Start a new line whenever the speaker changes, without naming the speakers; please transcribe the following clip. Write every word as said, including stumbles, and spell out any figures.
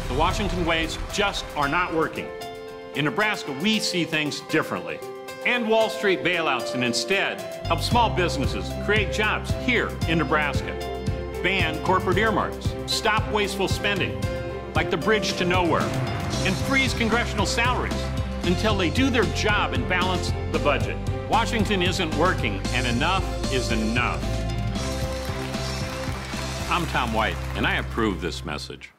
The Washington ways just are not working. In Nebraska, we see things differently. End Wall Street bailouts and instead help small businesses create jobs here in Nebraska. Ban corporate earmarks, stop wasteful spending, like the bridge to nowhere, and freeze congressional salaries until they do their job and balance the budget. Washington isn't working, and enough is enough. I'm Tom White, and I approve this message.